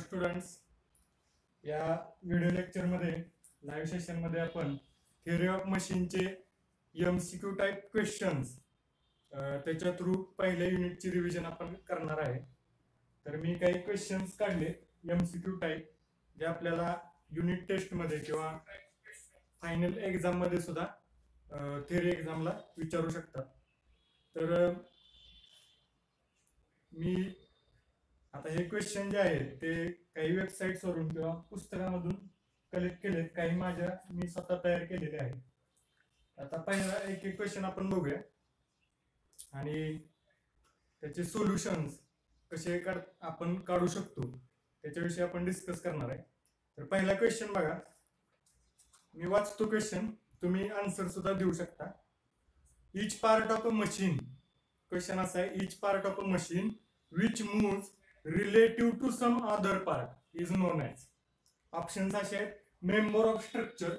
Students, या video लेक्चरमध्ये live सेशनमध्ये आपण थिअरी ऑफ मशीनचे MCQ टाईप क्वेश्चन्स त्याच्या थ्रू पहिल्या युनिटची रिव्हिजन आपण करणार आहे. तर मी काही क्वेश्चन्स काढले MCQ टाईप जे आपल्याला युनिट टेस्टमध्ये किंवा फायनल एक्झाममध्ये सुद्धा थिअरी एक्झामला विचारू शकतात. तर मी आता हे क्वेश्चन जे आहेत ते काही वेबसाईट्सवरून किंवा पुस्तकामधून कलेक्ट केलेत, काही मी स्वतः तयार केलेले आहेत. आता पहिला एक एक क्वेश्चन आपण बघूया आणि त्याचे सोल्युशन्स कसे आपण काढू शकतो त्याच्याविषयी आपण डिस्कस करणार आहे. तर पहिला क्वेश्चन बघा, मी वाचतो क्वेश्चन, तुम्ही आन्सर सुद्धा देऊ शकता. Each part of a machine, question असा आहे, each part of a machine which moves relative to some other part is known as. Options असे आहेत, मेंबर ऑफ स्ट्रक्चर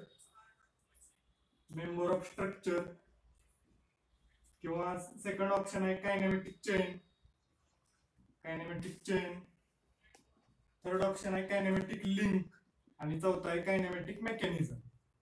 किंवा सेकंड ऑप्शन आहे कायनेमॅटिक चेन, थर्ड ऑप्शन आहे kinematic link आणि चौथा आहे कायनेमॅटिक मेकॅनिझम.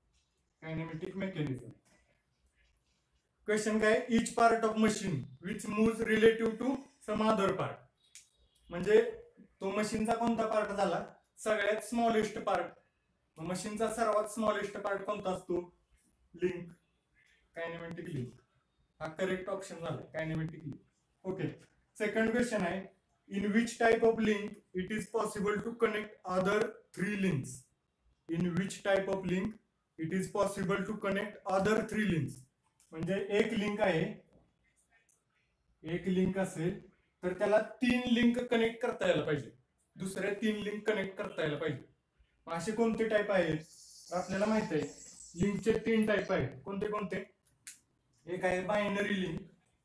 क्वेश्चन काय, each part of machine which moves relative to some other part, म्हणजे तो मशीनचा कोणता पार्ट झाला, सगळ्यात स्मॉलेस्ट पार्ट. मशीनचा सर्वात स्मॉलेस्ट पार्ट कोणता असतो, लिंक, कायनेमॅटिक लिंक. हा करेक्ट ऑप्शन झाला, kinematic link. Okay, second question आहे, in which type of link it is possible to connect other 3 links. In which type of link it is possible to connect other 3 links, म्हणजे एक link आहे, एक link असेल तर त्याला 3 link connect करता यायला पाहिजे, दुसऱ्या 3 लिंक कनेक्ट करता यायला पाहिजे. असे कोणते टाईप आहेत आपल्याला माहित आहे, लिंकचे 3 टाईप आहेत. कोणते कोणते, एक आहे बायनरी लिंक.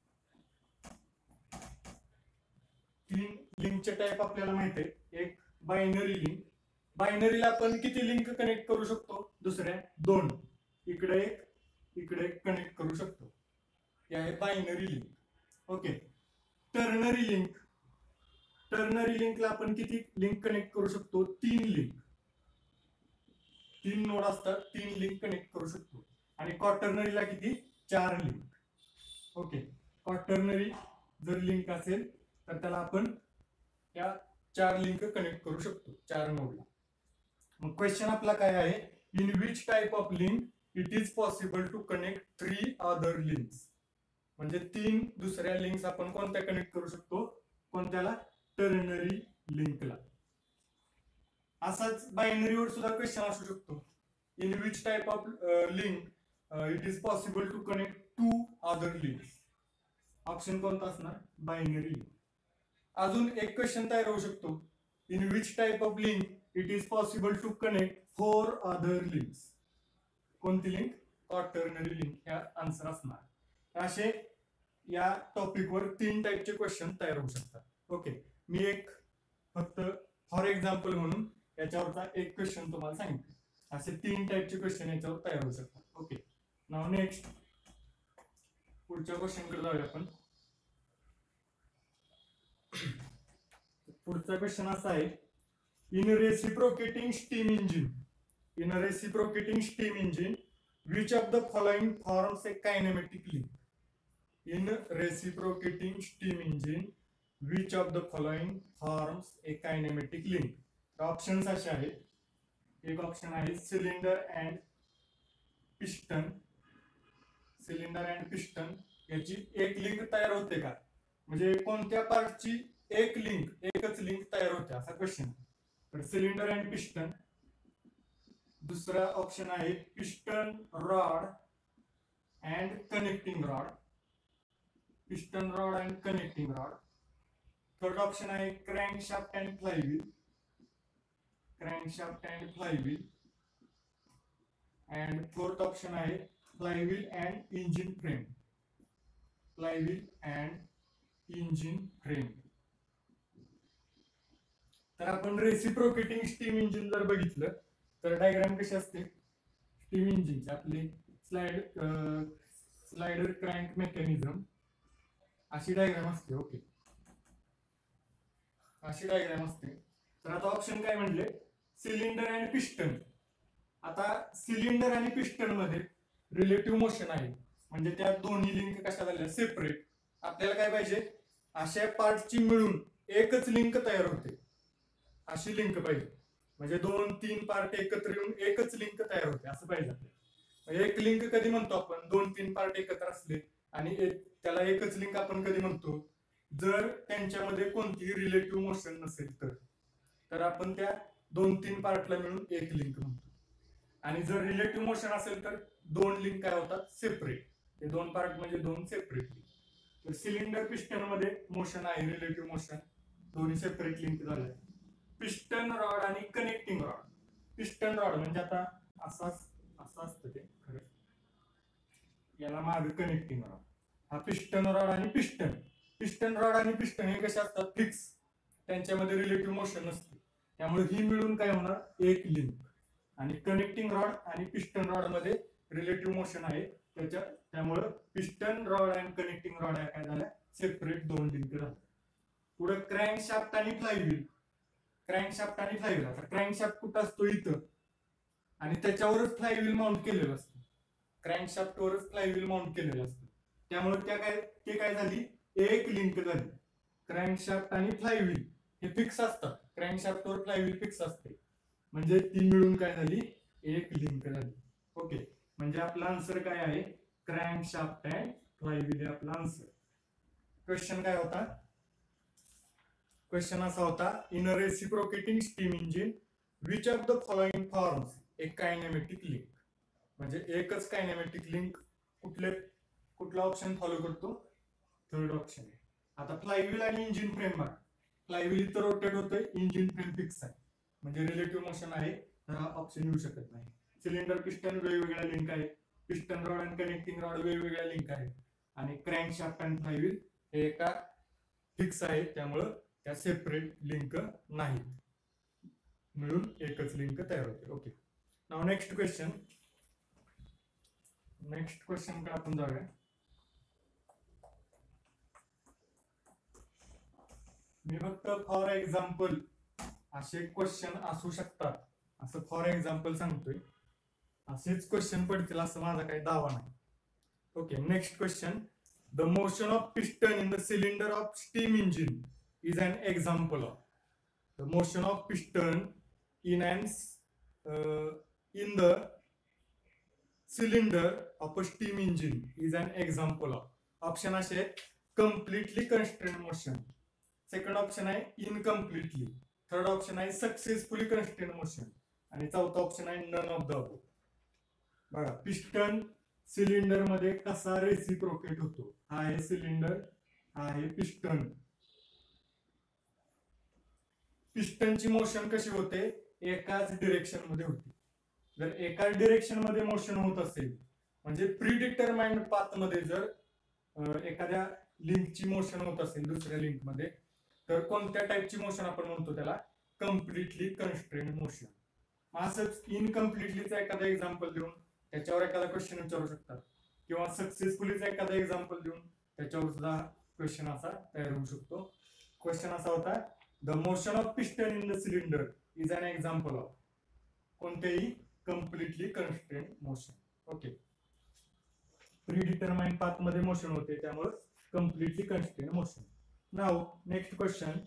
3 लिंकचे टाईप आपल्याला माहित आहे. एक बायनरी लिंक, बायनरीला आपण किती लिंक कनेक्ट करू शकतो, दुसऱ्या 2, इकडे एक कनेक्ट करू शकतो, हे आहे बायनरी लिंक. ओके, टर्नरी लिंकला आपण किती लिंक कनेक्ट करू शकतो, 3 लिंक. 3 नोड असतात, 3 लिंक कनेक्ट करू शकतो. आणि क्वाटर्नरीला किती, 4 लिंक. ओके, क्वाटर्नरी जर लिंक असेल तर त्याला आपण या 4 लिंक कनेक्ट करू शकतो, 4 नोडला. मग क्वेश्चन आपला काय आहे, in which type of link it is possible to connect 3 other links, म्हणजे 3 दुसऱ्या लिंक्स आपण कोणत्या कनेक्ट करू शकतो, कोणत्याला, टर्नरी लिंकला. असाच बायनरीवर सुद्धा क्वेश्चन असू शकतो, in which type of link it is possible to connect 2 other links. Option कोणता असणार, बायनरी लिंक. अजून एक क्वेश्चन तयार होऊ शकतो, in which type of link it is possible to connect 4 other links. कोणती लिंक, क्वाटर्नरी लिंक, ह्या answer असणार. असे या टॉपिकवर 3 टाईपचे क्वेश्चन तयार होऊ शकतात. ओके, मी एक फक्त फॉर एक्झाम्पल म्हणून याच्यावरचा एक क्वेश्चन तुम्हाला सांगितलं. असे 3 टाईपचे क्वेश्चन याच्यावर तयार होऊ शकतात. ओके, नाव नेक्स्ट पुढच्या क्वेश्चन कडे जाऊया आपण. पुढचा क्वेश्चन असा आहे, in reciprocating steam engine which of the following forms a kinematic link. In reciprocating steam engine which of the following forms a kinematic link. Options असे आहेत, एक ऑप्शन आहे सिलेंडर अँड पिस्टन, याची एक लिंक तयार होते का, म्हणजे कोणत्या पार्टची एकच लिंक तयार होते असा क्वेश्चन. तर सिलेंडर अँड पिस्टन. दुसरा ऑप्शन आहे piston rod and connecting rod. Third option आहे crankshaft and flywheel. And fourth option आहे फ्लायव्हील अँड इंजिन फ्रेम. तर आपण रेसिप्रोकेटिंग स्टीम इंजिन जर बघितलं तर डायग्राम कशी असते, स्टीम इंजिनची आपली स्लाइडर क्रँक मेकॅनिझम अशी डायग्राम असते. ओके, अशी डायग्राम असते. तर आता ऑप्शन काय म्हणले, सिलेंडर आणि पिस्टन. आता सिलेंडर आणि पिस्टन मध्ये रिलेटिव्ह मोशन आहे, म्हणजे त्या दोन्ही लिंक कशा झाल्या, सेपरेट. आपल्याला काय पाहिजे, अशा पार्टची मिळून एकच लिंक तयार होते, अशी लिंक पाहिजे. म्हणजे 2-3 पार्ट एकत्र येऊन एकच लिंक तयार होते असं पाहिजे आपल्याला. एक लिंक कधी म्हणतो आपण, 2-3 पार्ट एकत्र असले आणि त्याला एकच लिंक आपण कधी म्हणतो, जर त्यांच्यामध्ये कोणतीही रिलेटिव्ह मोशन नसेल तर आपण त्या 2-3 पार्टला मिळून एक लिंक म्हणतो. आणि जर रिलेटिव्ह मोशन असेल तर 2 लिंक काय होतात, सेपरेट. हे 2 पार्ट म्हणजे 2 सेपरेट लिंक. तर सिलेंडर पिस्टन मध्ये मोशन आहे, रिलेटिव्ह मोशन, दोन्ही सेपरेट लिंक झाले. पिस्टन रॉड आणि कनेक्टिंग रॉड. पिस्टन रॉड म्हणजे आता असं असतं ते खरं, याला मागे कनेक्टिंग रॉड. हा पिस्टन रॉड आणि पिस्टन. पिस्टन रॉड आणि पिस्टन हे कसे असतात, फिक्स, त्यांच्यामध्ये रिलेटिव्ह मोशन नसते, त्यामुळे ही मिळून काय होणार, एक लिंक. आणि कनेक्टिंग रॉड आणि पिस्टन रॉड मध्ये रिलेटिव्ह मोशन आहे, त्यामुळे पिस्टन रॉड आणि कनेक्टिंग रॉड काय झाल्या, सेपरेट 2 लिंक झाल्या. पुढे क्रँकशाफ्ट आणि फ्लायव्हील. क्रँकशाफ्ट आणि फ्लायव्हील. आता क्रँकशाफ्ट कुठं असतो, इथं, आणि त्याच्यावरच फ्लायव्हील माउंट केलेलं असतं. क्रँकशाफ्ट वरच फ्लायव्हील माउंट केलेलं असतं, त्यामुळे ते काय झाली, एक लिंक झाली. क्रँकशाफ्ट आणि फ्लायव्हील हे फिक्स असतात, क्रँकशाफ्ट वर फ्लायव्हील फिक्स असते, म्हणजे ती मिळून काय झाली, एक लिंक झाली. ओके, म्हणजे आपला आन्सर काय आहे, क्रँकशाफ्ट अँड फ्लायव्हील हे आपला आन्सर. क्वेश्चन काय होता, क्वेश्चन असा होता, in a reciprocating steam engine which of the following forms a kinematic link. म्हणजे एकच कायनेमॅटिक लिंक कुठला ऑप्शन फॉलो करतो, थर्ड ऑप्शन आहे. आता फ्लायव्हील आणि इंजिन फ्रेम बघा, फ्लायव्हील इथं रोटेट होतंय, इंजिन फ्रेम फिक्स आहे, म्हणजे रिलेटिव्ह मोशन आहे, तर हा ऑप्शन येऊ शकत नाही. सिलेंडर पिस्टन वेगवेगळ्या लिंक आहे, पिस्टन रॉड आणि कनेक्टिंग रॉड वेगवेगळ्या लिंक आहे, आणि क्रँकशाफ्ट आणि फ्लायव्हील हे एका फिक्स आहे, त्यामुळं त्या सेपरेट लिंक नाहीत, मिळून एकच लिंक तयार होते. ओके, नाउ नेक्स्ट क्वेश्चन कडे आपण जाऊया. मी फक्त फॉर एक्झाम्पल असे क्वेश्चन असू शकतात असं फॉर एक्झाम्पल सांगतोय, असेच क्वेश्चन पडतील असं माझा काही दावा नाही. Okay, next question, the motion of piston in the cylinder of steam engine is an example of. The motion of piston in the cylinder of a steam engine is an example of. Option असे completely constrained motion, second option आहे incompletely, third option आहे successfully constrained motion, आणि चौथा option आहे none of the above. बघा, piston cylinder मध्ये कसा reciprocate होतो, हा आहे सिलेंडर, हा आहे पिस्टन. पिस्टनची मोशन कशी होते, एकाच डिरेक्शन मध्ये होते. जर एकाच डिरेक्शन मध्ये मोशन होत असेल, म्हणजे प्रीडिटरमाइंड पाथ मध्ये जर एखाद्या लिंकची मोशन होत असेल दुसऱ्या लिंक मध्ये, तर कोणत्या टाइपची मोशन आपण म्हणतो, त्याला कम्प्लिटली कन्स्ट्रेन्ड मोशन. असंच इनकम्प्लिटलीचा एखादा एक्झाम्पल देऊन त्याच्यावर एखादा क्वेश्चन विचारू शकतात, किंवा सक्सेसफुलीचा एखादा एक्झाम्पल देऊन त्याच्यावर सुद्धा क्वेश्चन असा तयार होऊ शकतो. क्वेश्चन असा होता, the motion of piston in the cylinder is an example of, कोणतेही completely constrained motion. Okay, predetermined path मध्ये मोशन होते, त्यामुळे completely constrained motion. Now next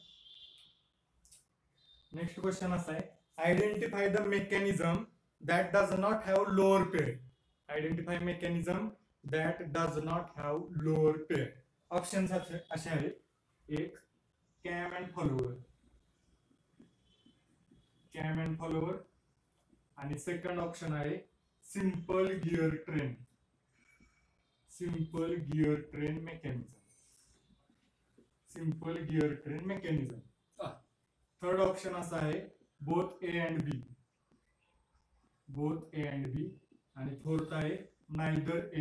question असा आहे, identify the mechanism that does not have lower pair. Identify mechanism that does not have lower pair. Options असे आहेत, एक cam and follower, आणि second option आहे simple gear train mechanism. Third option असा आहे both A and B, आणि fourth आहे neither A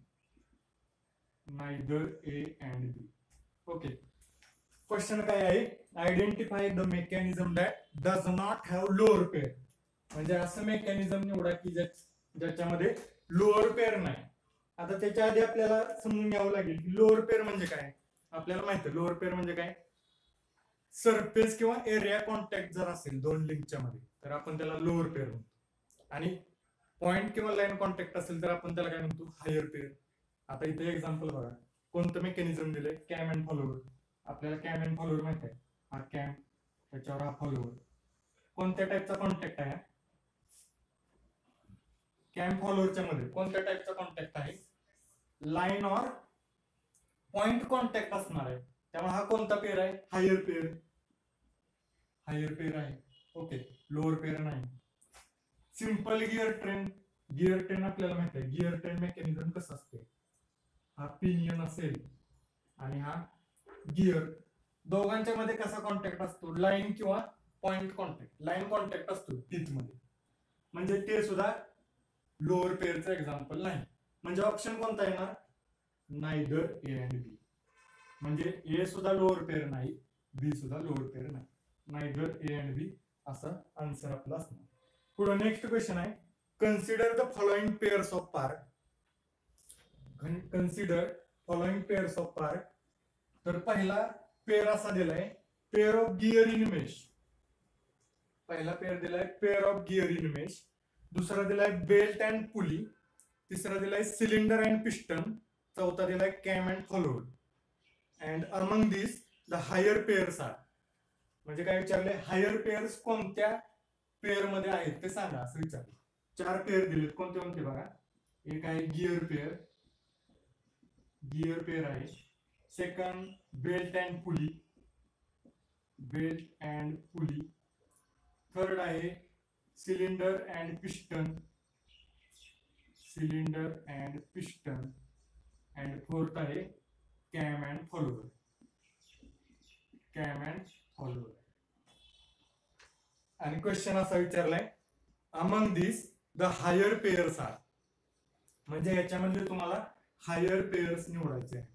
and B. Okay, question काय आहे, identify the mechanism that does not have lower pair. म्हणजे असं मेकॅनिझम निवडा की ज्याच्यामध्ये लोअर पेअर नाही. आता त्याच्या आधी आपल्याला समजून घ्यावं लागेल की लोअर पेअर म्हणजे काय. आपल्याला माहिती आहे लोअर पेअर म्हणजे काय, सरफेस किंवा एरिया कॉन्टॅक्ट जर असेल दोन लिंकच्या मध्ये तर आपण त्याला लोअर पेअर म्हणतो, आणि पॉइंट किंवा लाईन कॉन्टॅक्ट असेल तर आपण त्याला काय म्हणतो, हायर पेअर. आता इथे एक्झाम्पल बघा, कोणतं मेकॅनिझम दिलंय, कॅम अँड फॉलोवर. आपल्याला कॅम अँड फॉलोवर माहित आहे, हा कॅम, त्याच्यावर हा फॉलोवर. कोणत्या टाईपचा कॉन्टॅक्ट आहे, कॅम फॉलोअरच्या मध्ये कोणत्या टाईपचा कॉन्टॅक्ट आहे, लाईन ऑर पॉइंट कॉन्टॅक्ट असणार आहे. त्यामुळे हा कोणता पेअर आहे, हायर पेअर. हायर पेअर आहे. ओके, लोअर पेअर नाही. Simple gear train. Gear train आपल्याला माहिती आहे, गिअर ट्रेन मेकॅनिझम कसं असते, हा पिनियन असेल आणि हा गिअर, दोघांच्या मध्ये कसा कॉन्टॅक्ट असतो, लाईन किंवा पॉइंट कॉन्टॅक्ट. लाईन कॉन्टॅक्ट असतो टीथ मध्ये, म्हणजे ते सुद्धा लोअर पेअरचं एक्झाम्पल नाही. म्हणजे ऑप्शन कोणता येणार, नायदर ए अँड बी. म्हणजे ए सुद्धा लोअर पेअर नाही, बी सुद्धा लोअर पेअर नाही, नायदर ए अँड बी असा आन्सर आपला असणार. पुढे नेक्स्ट क्वेश्चन आहे, consider the following pairs of part. Consider following pairs of part. तर पहिला पेअर असा दिलाय, pair of gear in mesh. पहिला पेअर दिलाय pair of gear in mesh. दुसरा दिलाय बेल्ट अँड पुली. तिसरा दिलाय सिलेंडर अँड पिस्टन. चौथा दिलाय cam and follower. And among this the higher pairs are. म्हणजे काय विचारले, हायर पेअर्स कोणत्या पेअर मध्ये आहेत ते सांगा असं विचारलं. 4 पेअर दिलेत, कोणते कोणते बघा. एक आहे गिअर पेअर, गिअर पेअर आहे. Second belt and pulley, belt and pulley. Third आहे cylinder and piston, cylinder and piston. And fourth आहे cam and follower, cam and follower. आणि क्वेश्चन असा विचारलाय, among this the higher pairs are. म्हणजे याच्यामध्ये तुम्हाला higher pairs निवडायचे आहे.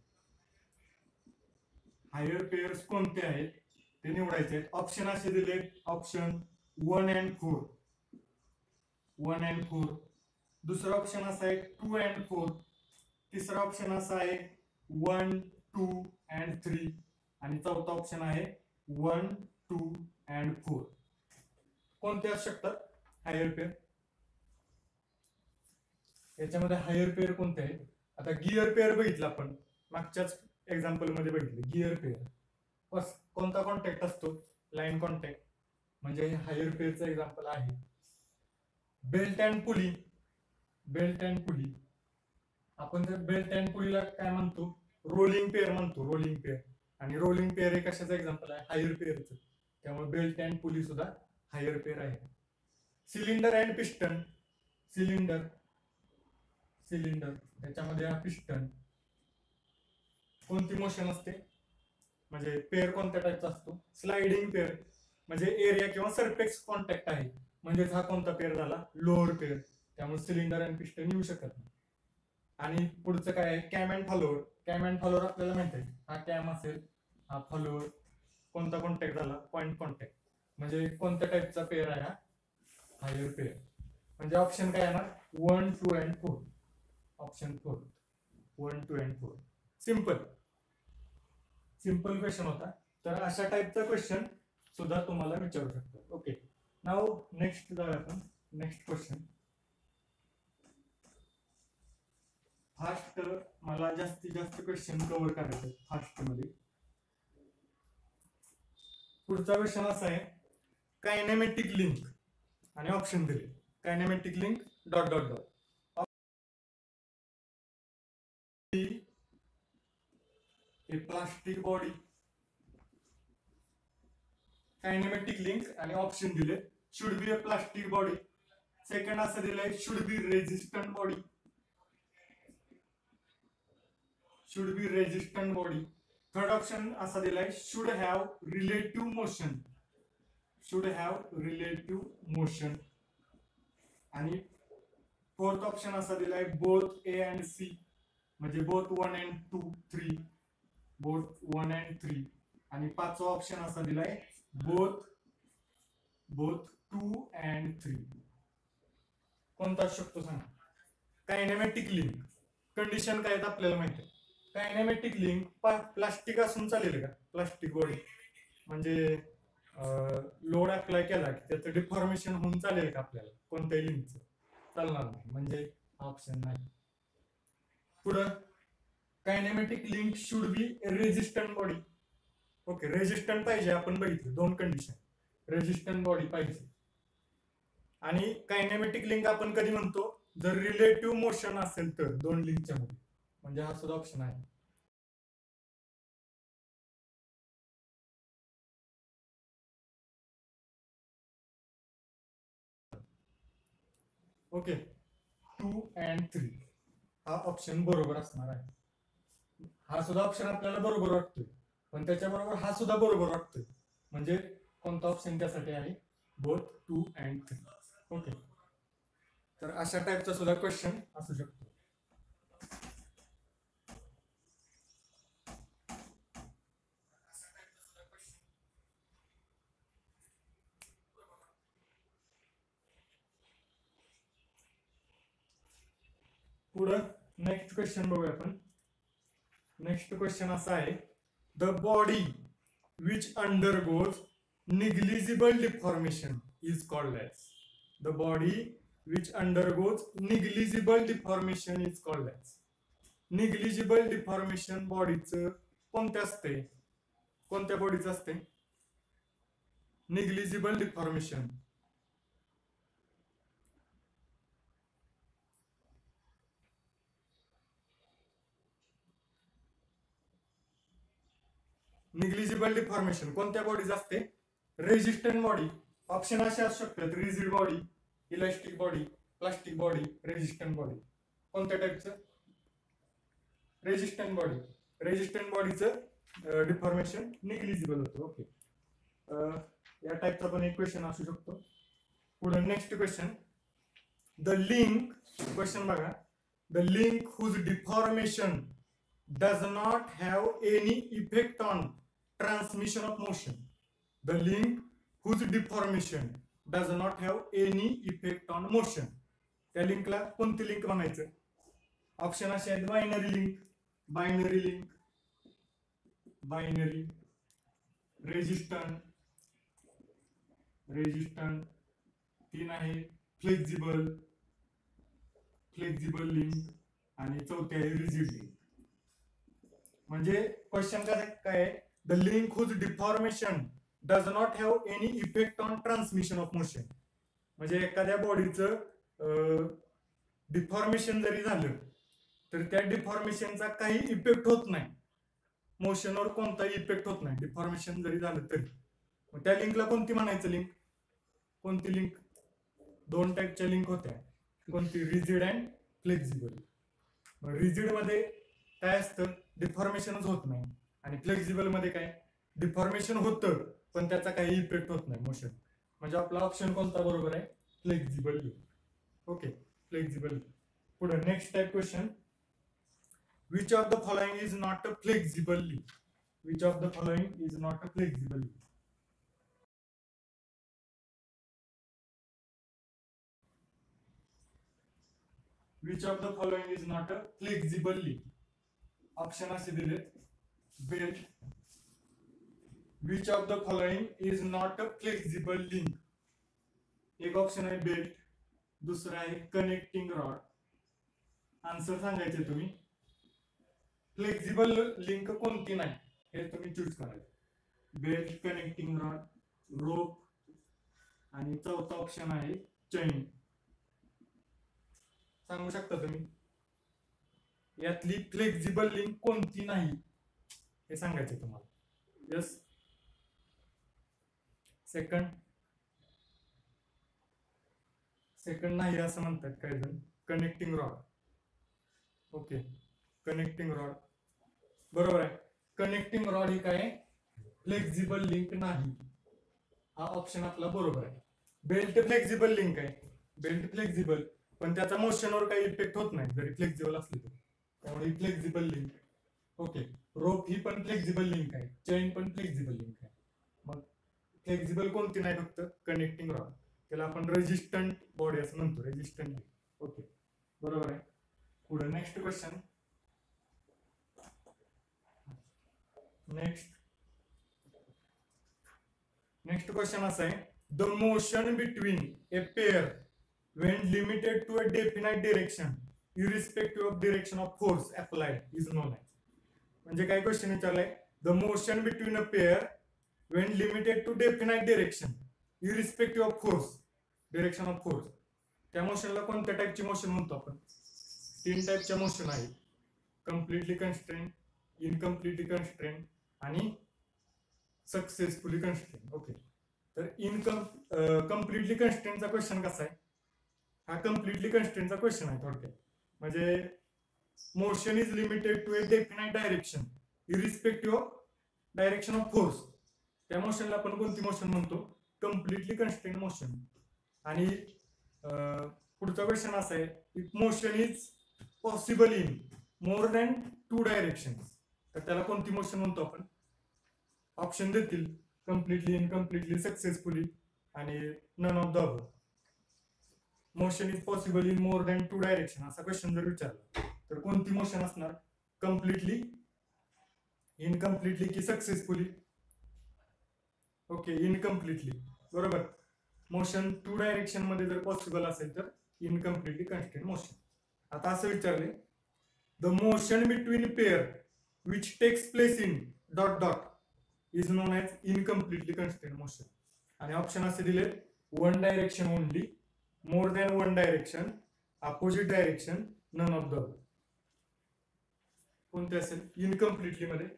हायर पेअर्स कोणते आहेत ते निवडायचे आहेत. ऑप्शन असे दिले, ऑप्शन 1 and 4, 1 and 4. दुसरा ऑप्शन असा आहे 2 and 4. तिसरा ऑप्शन असा आहे 1, 2 and 3. आणि चौथा ऑप्शन आहे 1, 2 and 4. कोणते असू शकतात हायर पेअर, याच्यामध्ये हायर पेअर कोणते आहे. आता गिअर पेअर बघितलं आपण मागच्याच एक्झाम्पल मध्ये बघितलं. गिअर पेअर कोणता कॉन्टॅक्ट असतो, लाईन कॉन्टॅक्ट. म्हणजे हे हायर पेअरचं एक्झाम्पल आहे. Belt and pulley, belt and pulley. आपण जर बेल्ट अँड पुलीला काय म्हणतो, रोलिंग पेअर म्हणतो, रोलिंग पेअर. आणि रोलिंग पेअर हे कशाचं एक्झाम्पल आहे, हायर पेअरचं. त्यामुळे बेल्ट अँड पुली सुद्धा हायर पेअर आहे. Cylinder and piston, cylinder, cylinder त्याच्यामध्ये हा पिस्टन. कोणती मोशन असते, म्हणजे पेअर कोणत्या टाईपचा असतो, स्लाइडिंग पेअर. म्हणजे एरिया किंवा सरफेस कॉन्टॅक्ट आहे, म्हणजेच हा कोणता पेअर झाला, लोअर पेअर. त्यामुळे सिलेंडर अँड पिस्टन येऊ शकत नाही. आणि पुढचं काय आहे, cam and follower. Cam and follower आपल्याला माहिती आहे, हा कॅम असेल, हा फॉलोअर. कोणता कॉन्टॅक्ट झाला, पॉइंट कॉन्टॅक्ट. म्हणजे कोणत्या टाईपचा पेअर आहे हा, हायर पेअर. म्हणजे ऑप्शन काय येणार, 1, 2 and 4. Option 4, 1, 2 and 4. Simple, simple question होता. तर अशा टाईपचा क्वेश्चन सुद्धा तुम्हाला विचारू शकतो. ओके, नाव नेक्स्ट जाऊया आपण. नेक्स्ट क्वेश्चन फास्ट, मला जास्तीत जास्त क्वेश्चन कव्हर करायचे फास्ट मध्ये. पुढचा क्वेश्चन असा आहे, कायनेमॅटिक लिंक. आणि ऑप्शन दिले, kinematic link dot dot dot. A plastic body, kinematic link आणि ऑप्शन दिले, should be a plastic body. Second असं दिलंय, should be resistant body, should be resistant body. Third option असा दिलाय, should have relative motion, should have relative motion. आणि fourth option असा दिलाय, both A and C. म्हणजे both 1 and 2, 3, both 1 and 3. आणि पाचवा ऑप्शन असा दिलाय, बोथ 2 and 3. कोणता असू शकतो सांगा. कायनेमॅटिक लिंक कंडिशन काय आपल्याला माहिती आहे. कायनेमॅटिक लिंक प्लास्टिक असून चालेल का, प्लास्टिक बॉडी. म्हणजे लोड अप्लाय केला की त्याचं डिफॉर्मेशन होऊन चालेल का आपल्याला कोणत्याही लिंकचं? चालणार नाही, म्हणजे ऑप्शन नाही. पुढं kinematic link should be resistant body. Okay, resistant पाहिजे, आपण बघितलं 2 कंडिशन, रेजिस्टंट बॉडी पाहिजे. आणि कायनेमॅटिक लिंक आपण कधी म्हणतो? जर रिलेटिव्ह मोशन असेल तर 2 लिंकच्या मध्ये, म्हणजे हा सुद्धा ऑप्शन आहे. ओके, 2 and 3 हा ऑप्शन बरोबर असणार आहे. हा सुद्धा ऑप्शन आपल्याला बरोबर वाटतोय, पण त्याच्याबरोबर हा सुद्धा बरोबर वाटतोय, म्हणजे कोणता ऑप्शन त्यासाठी आहे? Both 2 and 3. ओके, तर अशा टाईपचा सुद्धा क्वेश्चन असू शकतो. पुढं नेक्स्ट क्वेश्चन बघूया आपण. नेक्स्ट क्वेश्चन असा आहे, the body which undergoes negligible deformation is called as. The body which undergoes negligible deformation is called as. Negligible deformation बॉडीचं कोणत्या असते? कोणत्या बॉडीचं असते निग्लिजिबल डिफॉर्मेशन? निग्लिजिबल डिफॉर्मेशन कोणत्या बॉडीज असते? Resistant body. ऑप्शन असे असू शकतात, rigid body, elastic body, plastic body, resistant body. कोणत्या टाईपचं? Resistant body. रेजिस्टंट बॉडीचं डिफॉर्मेशन निग्लिजिबल होतं. ओके, या टाईपचा पण एक क्वेश्चन असू शकतो. पुढे next question, the link, question बघा, the link whose deformation does not have any effect on transmission of motion. The link whose deformation does not have any effect on motion. त्या लिंकला कोणती लिंक म्हणायचं? Option असे आहेत, binary link, binary link, binary, resistant, resistant, 3 आहे flexible, flexible link, आणि 4थी आहे rigid link. म्हणजे question काय आहे? The link whose deformation does not have any effect on transmission of motion. म्हणजे एखाद्या बॉडीचं डिफॉर्मेशन जरी झालं तर त्या डिफॉर्मेशनचा काही इफेक्ट होत नाही, मोशनवर कोणताही इफेक्ट होत नाही, डिफॉर्मेशन जरी झालं तरी. मग त्या लिंकला कोणती म्हणायचं लिंक? कोणती लिंक? 2 टाईपच्या लिंक होत्या, कोणती? Rigid and flexible. रिजिड मध्ये काय असतं? डिफॉर्मेशनच होत नाही. आणि फ्लेक्झिबल मध्ये काय? डिफॉर्मेशन होतं पण त्याचा काही इफेक्ट होत नाही मोशन. म्हणजे आपला ऑप्शन कोणता बरोबर आहे? Flexible link. Okay, flexible. पुढे next type question, which of the following is not a flexible link. Which of the following is not a flexible link. Which of the following is not a flexible link. Option असे दिलेत, belt. Which of the following is not a flexible link. एक option आहे belt, दुसरा आहे connecting rod. Answer सांगायचे तुम्ही. Flexible link कोणती नाही हे तुम्ही चूज करायचं. बेल्ट, कनेक्टिंग रॉड, रोप, आणि 4था ऑप्शन आहे चेन. सांगू शकता तुम्ही यातली फ्लेक्झिबल लिंक कोणती नाही हे सांगायचं तुम्हाला. यस, सेकंड, सेकंड नाही असं म्हणतात काही जण. Connecting rod. Okay, connecting rod बरोबर आहे. कनेक्टिंग रॉड ही काय? फ्लेक्झिबल लिंक नाही. हा ऑप्शन आपला बरोबर आहे. बेल्ट फ्लेक्झिबल लिंक आहे, बेल्ट फ्लेक्झिबल, पण त्याचा मोशनवर काही इफेक्ट होत नाही जरी फ्लेक्झिबल असली तर, त्यामुळे फ्लेक्झिबल लिंक. ओके, रोप ही पण फ्लेक्झिबल लिंक आहे, चेन पण फ्लेक्झिबल लिंक आहे. मग फ्लेक्झिबल कोणती नाही? फक्त कनेक्टिंग रॉड. त्याला आपण रेजिस्टंट बॉडी असं म्हणतो, रेजिस्टंट लिंक. ओके, बरोबर आहे. पुढे next question, next, next question असा आहे, the motion between a pair when limited to a definite direction irrespective of direction of force applied is known as. म्हणजे काय क्वेश्चन विचारलाय, the motion between a pair when limited to definite direction irrespective of force direction of force, त्या मोशनला कोणत्या टाइपची motion म्हणतो आपण? 3 टाइपच्या motion आहे, completely कन्स्ट्रेन, incompletely constrain आणि successfully constrain. Okay, तर कम्प्लिटली कन्स्ट्रेनचा क्वेश्चन कसा आहे? हा कम्प्लिटली कन्स्ट्रेनचा क्वेश्चन आहे थोडक्यात. म्हणजे motion is limited to a definite direction irrespective of direction of force, त्या मोशनला आपण कोणती मोशन म्हणतो? Completely constrain motion. आणि पुढचा क्वेश्चन असा आहे, if motion is possible in more than 2 direction, तर त्याला कोणती मोशन म्हणतो आपण? ऑप्शन देतील, कम्प्लिटली, इनकम्प्लिटली, सक्सेसफुली आणि none of the above. Motion is possible in more than 2 direction असा क्वेश्चन जर विचारला तर कोणती मोशन असणार? कम्प्लिटली, इनकम्प्लिटली की सक्सेसफुली? ओके, इनकम्प्लिटली, बरोबर. मोशन 2 डायरेक्शन मध्ये जर पॉसिबल असेल तर इनकम्प्लिटली कन्स्ट्रेन मोशन. आता असं विचारले, the motion between pair which takes place in dot dot is known as incompletely constrain motion. आणि ऑप्शन असे दिले, 1 direction only, more than 1 direction, opposite direction, none of the. कोणते असेल? इनकम्प्लिटली मध्ये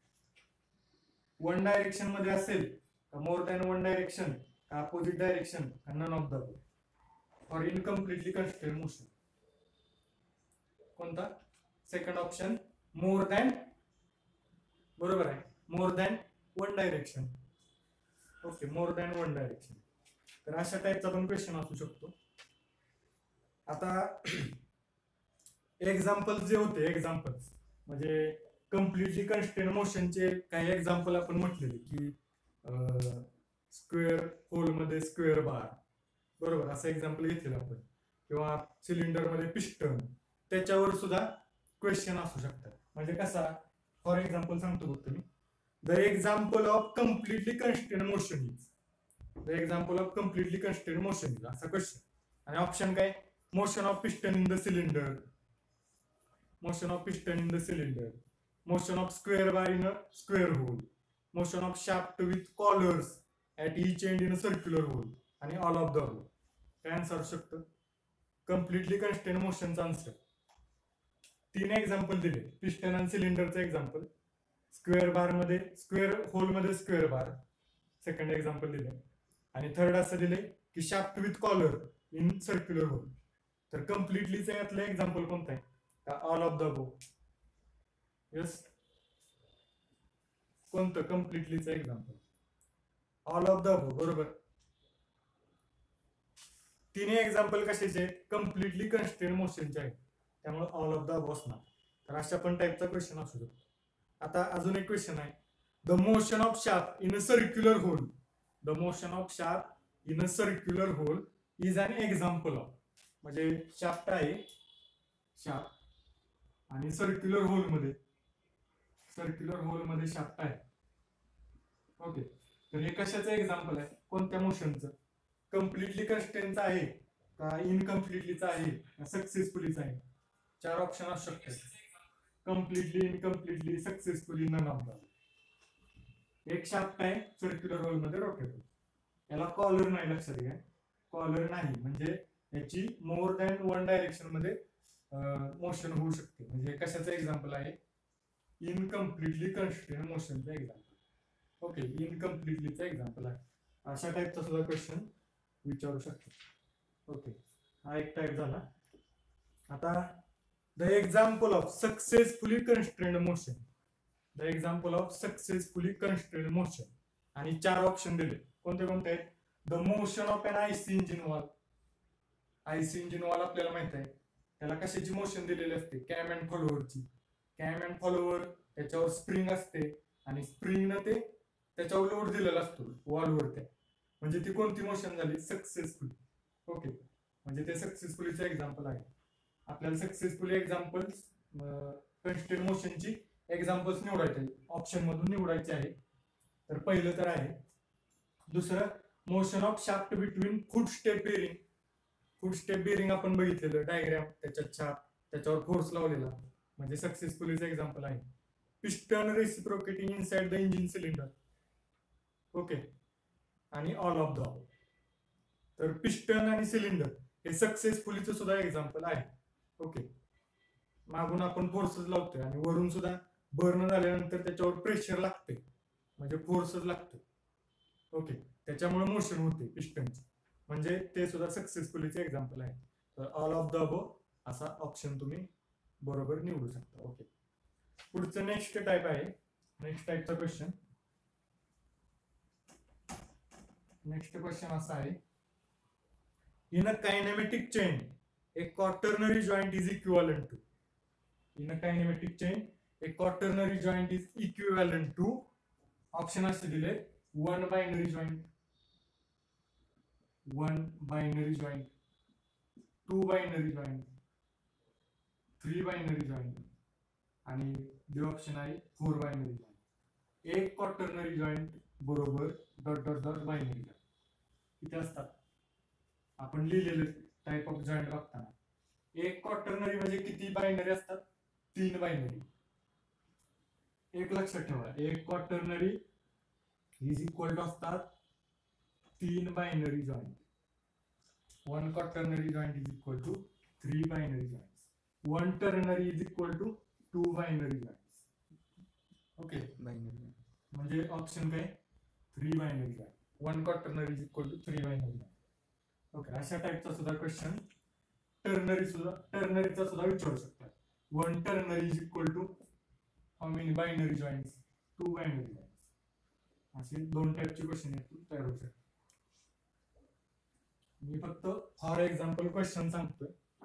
1 डायरेक्शन मध्ये असेल का मोर दॅन 1 डायरेक्शन, का अपोजिट डायरेक्शन, का none of the. For incompletely constrain motion कोणता? सेकंड ऑप्शन, मोर दॅन, बरोबर आहे, more than 1 direction. Okay, more than 1 direction. तर अशा टाईपचा पण क्वेश्चन असू शकतो. आता एक्झाम्पल्स जे होते, एक्झाम्पल्स म्हणजे कम्प्लिटली कन्स्ट्रेन मोशनचे काही एक्झाम्पल आपण म्हटलेले की स्क्वेअर होल मध्ये स्क्वेअर बार, बरोबर, असं एक्झाम्पल घेतलेलं आपण, किंवा सिलेंडर मध्ये पिस्टन, त्याच्यावर सुद्धा क्वेश्चन असू शकतात. म्हणजे कसा? फॉर एक्झाम्पल सांगतो बघ तुम्ही, the example of completely constrain motion is, the example of completely constrain motion is असा क्वेश्चन. आणि ऑप्शन काय? Motion of piston in the cylinder, motion of piston in the cylinder, motion of square bar in a square hole, motion of shaft with collars at each end in a circular hole, आणि all of the hole. काय answer असू शकतं? Completely constrain मोशनचा answer. 3 example दिले, piston आणि सिलेंडरचं example, square bar मध्ये, square hole मध्ये स्क्वेअर बार, सेकंड एक्झाम्पल दिले, आणि थर्ड असं दिले की shaft with collar in circular hole. तर कम्प्लिटलीचं यातलं एक्झाम्पल कोणतं आहे? All of the above. Yes, कोणतं कम्प्लिटलीचं example? All of the above, बरोबर. तिन्ही एक्झाम्पल कशाचे? कम्प्लिटली कन्स्ट्रेन मोशनचे आहेत, त्यामुळे ऑल ऑफ द अबव असणार. तर अशा पण टाईपचा क्वेश्चन असू शकतो. आता अजून एक क्वेश्चन आहे, the motion of shaft in a circular hole, the motion of shaft in a circular hole is an example of. म्हणजे शाफ्ट आहे, शाफ्ट, आणि सर्क्युलर होल मध्ये, सर्क्युलर होल मध्ये शाफ्ट आहे. ओके, तर हे कशाचं एक्झाम्पल आहे? कोणत्या मोशनचं? कम्प्लिटली कन्स्ट्रेनचं आहे का इनकम्प्लिटलीचं आहे का सक्सेसफुलीचं आहे? 4 ऑप्शन असू शकतात, completely, incompletely, successfully, none of the. एक शाफ्ट आहे सर्क्युलर होल मध्ये रोटेट, याला कॉलर नाही, लक्षात घ्या, कॉलर नाही, म्हणजे याची मोर दॅन 1 डायरेक्शन मध्ये मोशन होऊ शकते. म्हणजे कशाचं एक्झाम्पल आहे? इनकम्प्लिटली कन्स्ट्रेन मोशनचं एक्झाम्पल. ओके, इनकम्प्लिटलीचं एक्झाम्पल आहे. अशा टाईपचा सुद्धा क्वेश्चन विचारू शकतो. ओके, हा एक टाईप झाला. आता the example of successfully constrained motion, the example of successfully constrained motion, आणि 4 ऑप्शन दिले. कोणते कोणते आहेत? The motion of an IC engine valve. IC engine valve आपल्याला माहित आहे, त्याला कशाची मोशन दिलेली असते? कॅम अँड फॉलोअरची. कॅम अँड फॉलोअर, त्याच्यावर स्प्रिंग असते, आणि स्प्रिंगनं ते त्याच्यावर लोड दिलेला असतो वॉलवर, त्या म्हणजे ती कोणती मोशन झाली? सक्सेसफुली. ओके, म्हणजे ते सक्सेसफुलीचं एक्झाम्पल आहे. आपल्याला सक्सेसफुली एक्झाम्पल्स कन्स्ट्रेन मोशनची एक्झाम्पल्स निवडायचे, ऑप्शन मधून निवडायचे आहे. तर पहिलं तर आहे दुसरं motion of shaft between foot step bearing. Foot step bearing आपण बघितलेलं डायग्राम, त्याच्यात छाप, त्याच्यावर फोर्स लावलेला, म्हणजे सक्सेसफुलीचं एक्झाम्पल आहे. Piston reciprocating inside the engine cylinder. Okay, आणि ऑल ऑफ द. तर पिस्टन आणि सिलेंडर हे सक्सेसफुलीचं सुद्धा एक्झाम्पल आहे. ओके, मागून आपण फोर्सच लावतोय आणि वरून सुद्धा बर्न झाल्यानंतर त्याच्यावर प्रेशर लागते, म्हणजे फोर्सच लागतो. ओके, त्याच्यामुळे मोशन होते पिस्टनचे, म्हणजे ते सुद्धा सक्सेसफुलीचे एक्झाम्पल आहे. तर ऑल ऑफ द अबोव असा ऑप्शन तुम्ही बरोबर निवडू शकता. ओके, पुढचं नेक्स्ट टाईप आहे. नेक्स्ट टाईपचा क्वेश्चन, नेक्स्ट क्वेश्चन असा आहे. In a kinematic chain a quaternary joint is equivalent to. In a kinematic chain a quaternary joint is equivalent to. Option असे दिले: one binary joint, one binary joint, two binary joint, three binary joint, आणि B option आहे four binary joint. एक क्वार्टर्नरी joint बरोबर dot dot dot binary joint किती असतात आपण लिहिलेलं टाइप ऑफ जॉइंट बघताना. एक क्वार्टर्नरी म्हणजे किती बायनरी असतात? तीन बायनरी. एक लक्षात ठेवा, एक क्वार्टर्नरी इज इक्वल टू असतात तीन binary joint. One quaternary joint is equal to three binary joint. One ternary is equal to two binary joint. Okay, binary म्हणजे ऑप्शन काय? Three binary joint. One quaternary is equal to three binary joint. Okay, अशा टाइपचा सुद्धा question टर्नरीचा सुद्धा विचारू शकतात. One ternary is equal to how many binary joints? Two binary joints. असे दोन टाइपचे क्वेश्चन यातून तयार होऊ शकतात. मी फक्त फॉर एक्झाम्पल क्वेश्चन सांगतोय.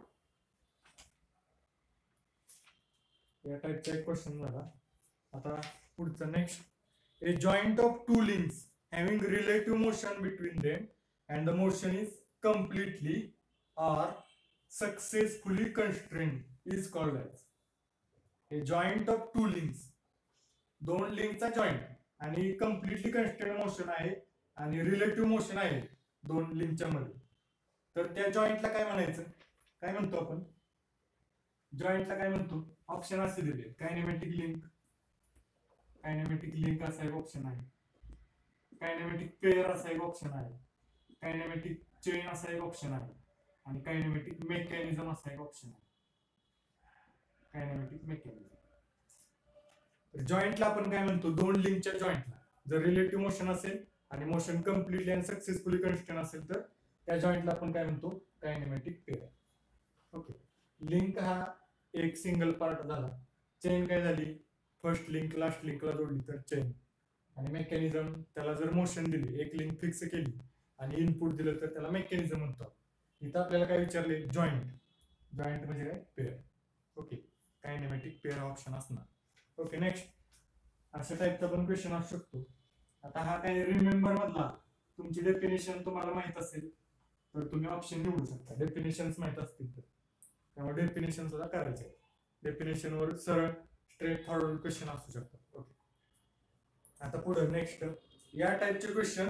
या टाइपचा एक क्वेश्चन झाला. आता पुढचा next. A joint of two links having relative motion between them and the motion is completely or successfully constrained is called as. A joint of two links, दोन लिंकचा joint आणि completely constrained motion आहे आणि relative motion आहे दोन लिंकच्या मध्ये, तर त्या जॉइंटला काय म्हणायचं? काय म्हणतो आपण जॉइंटला? काय म्हणतो? ऑप्शन असे दिले: कायनेमॅटिक लिंक, कायनेमॅटिक लिंक असा एक ऑप्शन आहे, कायनेमॅटिक पेअर असा एक ऑप्शन आहे, कायनेमॅटिक चेन असा एक ऑप्शन आहे, आणि कायनेमॅटिक मेकॅनिझम असा एक ऑप्शन आहे. Kinematic mechanism. जॉइंटला आपण काय म्हणतो? दोन लिंकच्या जॉइंटला जर रिलेटिव्ह मोशन असेल आणि मोशन कम्प्लिटली आणि सक्सेसफुली कन्स्ट्रेन असेल तर त्या जॉइंटला आपण काय म्हणतो? Kinematic pair. ओके, लिंक हा एक सिंगल पार्ट झाला. चेन काय झाली? फर्स्ट लिंक लास्ट लिंकला जोडली तर चेन. आणि मेकॅनिझम, त्याला जर मोशन दिली, एक लिंक फिक्स केली आणि इनपुट दिलं तर त्याला मेकॅनिझम म्हणतो. इथं आपल्याला काय विचारले? जॉइंट. जॉइंट म्हणजे काय? Pair. Okay, kinematic pair option असणार. Okay, next. अशा टाइपचा पण क्वेश्चन असू शकतो. आता हा काय रिमेंबर मधला तुमची डेफिनेशन तुम्हाला माहित असेल तर तुम्ही ऑप्शन निवडू शकता. डेफिनेशन माहित असतील तर त्यामुळे डेफिनेशन सुद्धा करायचे. डेफिनेशन वर सरळ स्ट्रेट फॉरवर्ड क्वेश्चन असू शकतात. ओके, आता पुढे नेक्स्ट. या टाइपचे क्वेश्चन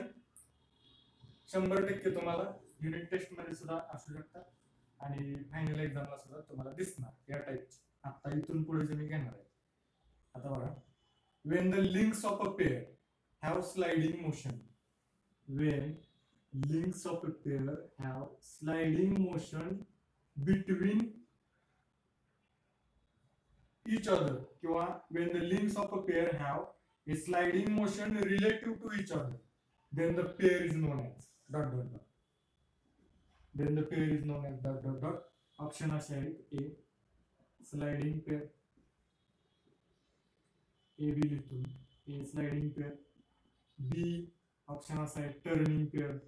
100% तुम्हाला युनिट टेस्ट मध्ये सुद्धा असू शकतात आणि फायनल एक्झामला सुद्धा तुम्हाला दिसणार या टाइपचे. आता इथून पुढे जे मी घेणार आहे. आता बघा, when the links of a pair have sliding motion, when links of a pair have sliding motion between each other, किंवा when the links of a pair have a sliding motion relative to each other, then the pair is known as dot dot dot. Then the pair is known as dot dot dot. Option असे आहेत: A sliding pair, A B लिहितो, A sliding pair. B option असा आहे turning pair.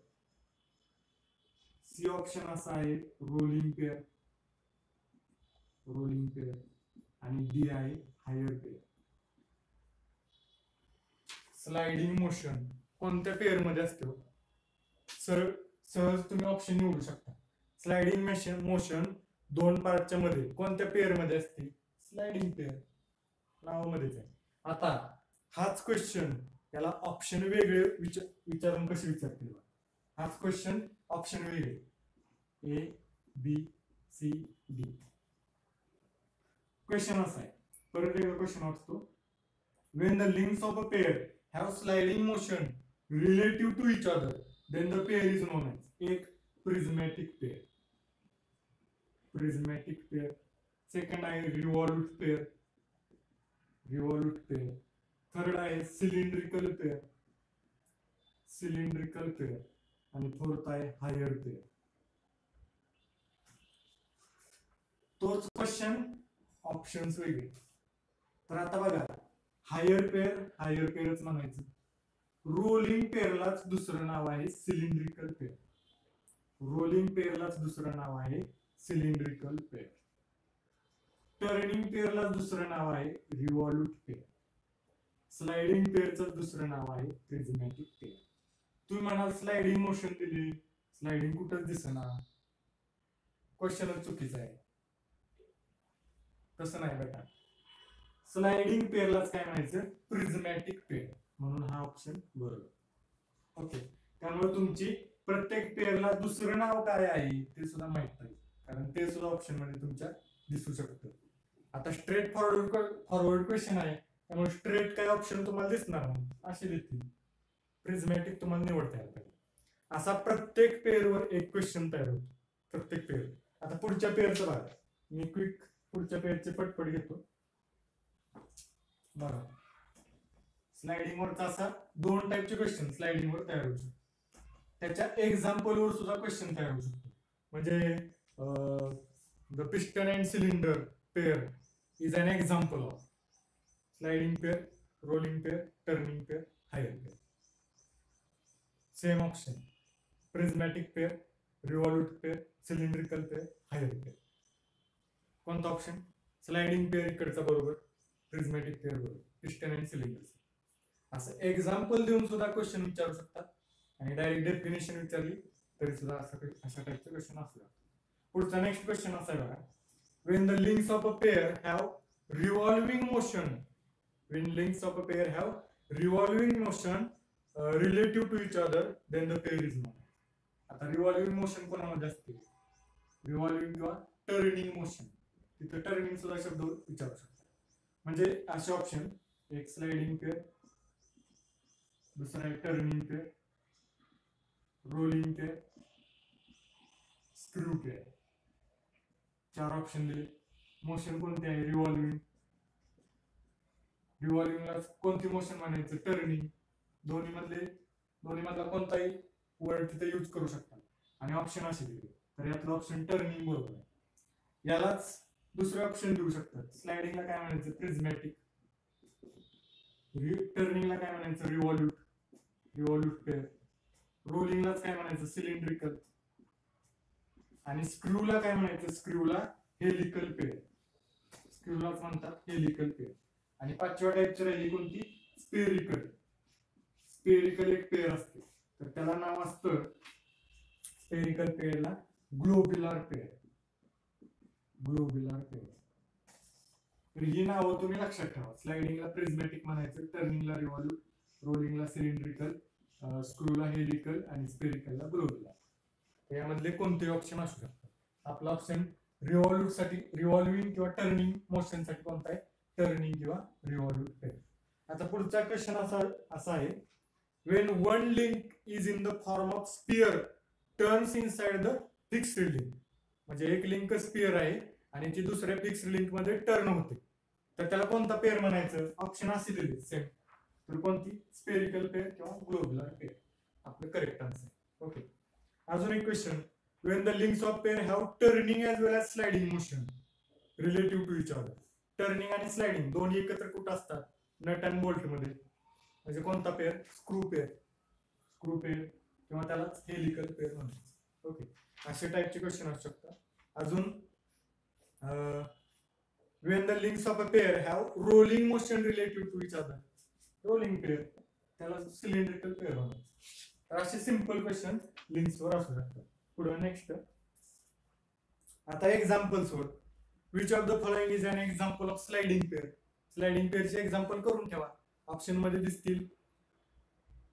C option असा आहे rolling pair, rolling pair. आणि D आहे higher pair. Sliding motion कोणत्या पेअर मध्ये असते? सहज तुम्ही ऑप्शन निवडू शकता. स्लाइडिंग मोशन दोन पार्टच्या मध्ये कोणत्या पेअर मध्ये असते? स्लाइडिंग पेअर नावामध्येच आहे. आता हाच क्वेश्चन त्याला ऑप्शन वेगळे विचारून कसे विचारतील हाच क्वेश्चन ऑप्शन वेगळे A B C D question असा आहे परत एकदा क्वेश्चन वाचतो when the links of a pair have sliding motion relative to each other then the pair is known as एक prismatic pair second आहे revolute pair third आहे cylindrical pair आणि fourth आहे higher pair तोच question options वेगळे तर आता बघा हायर पेअरच म्हणायचं रोलिंग पेअरलाच दुसरं नाव आहे सिलेंड्रिकल पेअर टर्निंग पेअरलाच दुसरं नाव आहे रिव्हॉल्यूट पेअर स्लाइडिंग पेअरचं दुसरं नाव आहे प्रिझमॅटिक पेअर तुम्ही म्हणाल स्लाइडिंग मोशन दिली स्लाइडिंग कुठंच दिसणार क्वेश्चनच चुकीचा आहे तसं नाही बेटा स्लाइडिंग पेअरलाच काय म्हणायचं प्रिझमॅटिक पेअर म्हणून हा ऑप्शन बरोबर ओके त्यामुळे तुमची प्रत्येक पेअरला दुसरं नाव काय आहे ते सुद्धा माहित पाहिजे कारण ते सुद्धा ऑप्शन मध्ये तुमच्या दिसू शकतं आता स्ट्रेट फॉरवर्ड क्वेश्चन आहे त्यामुळे स्ट्रेट काय ऑप्शन तुम्हाला दिसणार नाही असे देतील प्रिझमॅटिक तुम्हाला निवडता यायला पाहिजे असा प्रत्येक पेअरवर एक क्वेश्चन तयार होतो प्रत्येक पेअर आता पुढच्या पेअरचं बघा मी क्विक पुढच्या पेअरचे पटपट घेतो बघा स्लाइडिंग वरचा असा दोन टाइपचे क्वेश्चन स्लाइडिंग वर तयार होऊ शकतो त्याच्या एक्झाम्पल वर सुद्धा क्वेश्चन तयार होऊ शकतो म्हणजे the piston and cylinder pair is an example of sliding pair rolling pair turning pair higher pair same option prismatic pair revolute pair cylindrical pair higher pair कोणता ऑप्शन स्लाइडिंग पेअर इकडचा बरोबर prismatic pair बरोबर piston and cylinder असं example देऊन सुद्धा question विचारू शकतात आणि डायरेक्ट डेफिनेशन विचारली तरी सुद्धा अशा टाइपचे क्वेश्चन असू शकतात पुढचा नेक्स्ट क्वेश्चन असा आहे बघा when the links of a pair have revolving motion relative to each other then the pair is known आता रिव्हॉल्विंग मोशन कोणामध्ये असते रिव्हॉल्विंग किंवा टर्निंग मोशन तिथे टर्निंग सुद्धा शब्द विचारू शकतात म्हणजे असे ऑप्शन एक स्लाइडिंग पेअर दुसरा आहे turning pair rolling pair screw pair चार ऑप्शन दिले मोशन कोणते आहे रिव्हॉल्विंगला कोणती मोशन म्हणायचं टर्निंग दोन्ही मधला कोणताही वर्ड तिथे यूज करू शकतात आणि ऑप्शन असे दिले तर यातलं ऑप्शन टर्निंग बरोबर आहे यालाच दुसरे ऑप्शन देऊ शकतात स्लाइडिंगला काय म्हणायचं प्रिझमॅटिक टर्निंगला काय म्हणायचं रिव्हॉल्यूट पेअर रोलिंगलाच काय म्हणायचं सिलेंड्रिकल आणि स्क्रूला काय म्हणायचं स्क्रूला हेलिकल पेअर स्क्रूलाच म्हणतात हेलिकल पेअर आणि पाचव्या टाइपची राहिली कोणती स्पेरिकल एक पेअर असते तर त्याला नाव असतं स्पेरिकल पेअरला ग्लोब्युलर पेअर तर ही नावं तुम्ही लक्षात ठेवा स्लाइडिंगला प्रिझमॅटिक म्हणायचं टर्निंगला रिव्हॉल्यूट रोलिंगला सिलेंड्रिकल स्क्रूला हेलिकल आणि स्पेरिकलला ग्लोब्युलर यामधले कोणते ऑप्शन असू शकतात आपला ऑप्शन रिव्हॉल्यूट साठी रिव्हॉल्विंग किंवा टर्निंग मोशन साठी कोणता आहे टर्निंग किंवा रिव्हॉल्यूट पेअर आता पुढचा क्वेश्चन असा आहे when one link is in the form of sphere turns inside the fixed link म्हणजे एक लिंक स्पियर आहे आणि ती दुसऱ्या फिक्स्ड लिंक मध्ये टर्न होते तर त्याला कोणता पेअर म्हणायचं ऑप्शन असे दिले सेम तर कोणती स्पेरिकल पेअर किंवा ग्लोब्युलर पेअर आपलं करेक्ट आन्सर ओके अजून एक question when the links of pair have turning as well as sliding motion relative to each other turning आणि स्लाइडिंग दोन्ही एकत्र कुठं असतात नट अँड बोल्ट मध्ये म्हणजे कोणता पेअर स्क्रू पेअर किंवा त्याला हेलिकल पेअर म्हणतात ओके अशा टाइपचे क्वेश्चन असू शकतात अजून when the links of a pair have rolling motion relative to each other rolling pair त्याला सिलेंड्रिकल पेअर म्हणतात तर असे सिंपल क्वेश्चन लिंक्स वर असू शकतात पुढे नेक्स्ट आता एक्झाम्पल्स वर which of the following is an example of sliding pair sliding पेअरचे एक्झाम्पल करून ठेवा ऑप्शन मध्ये दिसतील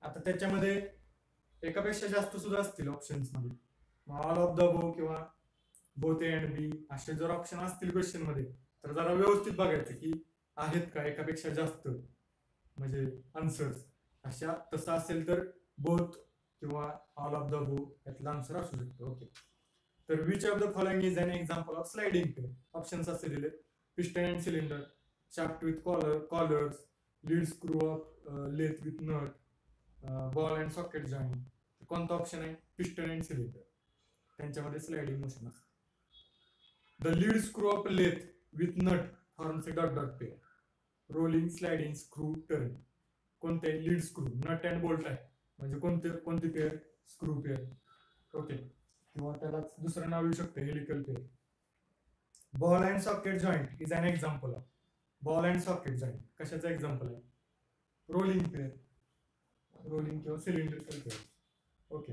आता त्याच्यामध्ये एकापेक्षा जास्त सुद्धा असतील ऑप्शन्स मध्ये, ऑल ऑफ द अबोव किंवा बोथ ए अँड बी असे जर ऑप्शन असतील क्वेश्चन मध्ये तर जरा व्यवस्थित बघायचं की आहेत का एकापेक्षा जास्त म्हणजे आन्सर्स. अशा तसं असेल तर बोथ किंवा ऑल ऑफ द अबोव यातला आन्सर असू शकतो. ओके, तर which of the following is an example of sliding pair. Options असे दिले, piston and cylinder, shaft with collars, lead screw of lathe with nut, ball and socket joint. कोणता option आहे? Piston and cylinder. त्यांच्यामध्ये sliding motion असते. The lead screw of lathe with nut forms a dot dot pair. Rolling, sliding, screw, turn. कोणते? Lead screw, nut and bolt आहे म्हणजे कोणती pair? Screw pair. Okay, किंवा त्याला दुसरं नाव येऊ शकतं helical pair. Ball and socket joint is an example of. Ball and socket joint कशाचं एक्झाम्पल आहे? रोलिंग पेअर, रोलिंग किंवा सिलेंड्रिकल पेअर. ओके,